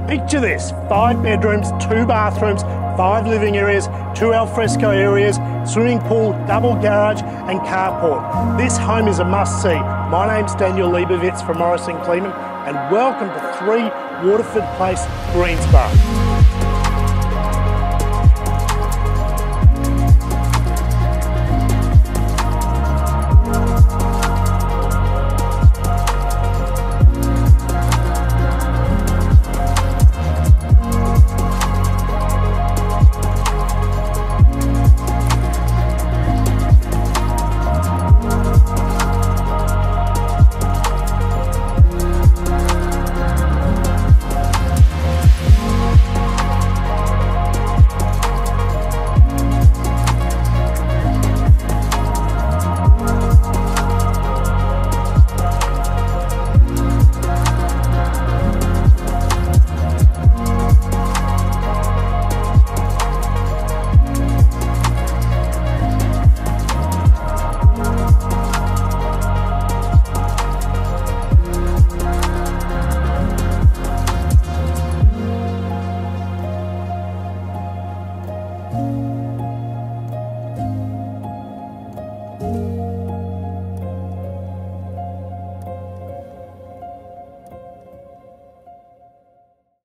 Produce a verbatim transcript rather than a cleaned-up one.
Picture this, five bedrooms, two bathrooms, five living areas, two alfresco areas, swimming pool, double garage and carport. This home is a must-see. My name's Daniel Liebowitz from Morrison Kleeman and welcome to three Waterford Place, Greensborough.